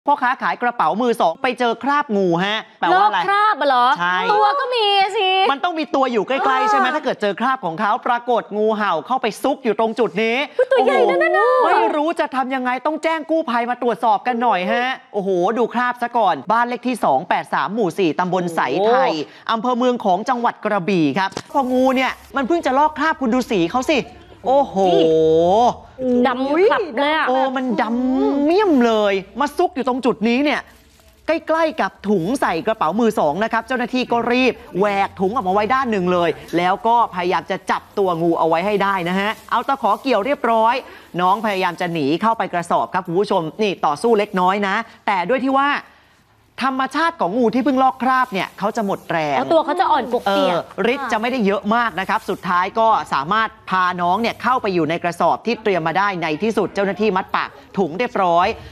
พ่อค้าขายกระเป๋ามือสองไปเจอคราบงูฮะแปลว่าอะไรคราบเหรอใช่ตัวก็มีสิมันต้องมีตัวอยู่ใกล้ๆใช่ไหมถ้าเกิดเจอคราบของเขาปรากฏงูเห่าเข้าไปซุกอยู่ตรงจุดนี้ตัวใหญ่นั่นน่ะไม่รู้จะทำยังไงต้องแจ้งกู้ภัยมาตรวจสอบกันหน่อยฮะโอ้โหดูคราบซะก่อนบ้านเลขที่283หมู่4ตำบลไสไทยอำเภอเมืองของจังหวัดกระบี่ครับพองูเนี่ยมันเพิ่งจะลอกคราบคุณดูสีเขาสิโอ้โหดำคลับเลยอ่ะมันดำเมี่ยมเลยมาซุกอยู่ตรงจุดนี้เนี่ยใกล้ๆกับถุงใส่กระเป๋ามือสองนะครับเจ้าหน้าที่ก็รีบแหวกถุงออกมาไว้ด้านหนึ่งเลยแล้วก็พยายามจะจับตัวงูเอาไว้ให้ได้นะฮะเอาตะขอเกี่ยวเรียบร้อยน้องพยายามจะหนีเข้าไปกระสอบครับคุณผู้ชมนี่ต่อสู้เล็กน้อยนะแต่ด้วยที่ว่าธรรมชาติของงูที่เพิ่งลอกคราบเนี่ยเขาจะหมดแรงตัวเขาจะอ่อนปวกเปียกฤทธิ์จะไม่ได้เยอะมากนะครับสุดท้ายก็สามารถพาน้องเนี่ยเข้าไปอยู่ในกระสอบที่เตรียมมาได้ในที่สุดเจ้าหน้าที่มัดปากถุงเรียบร้อย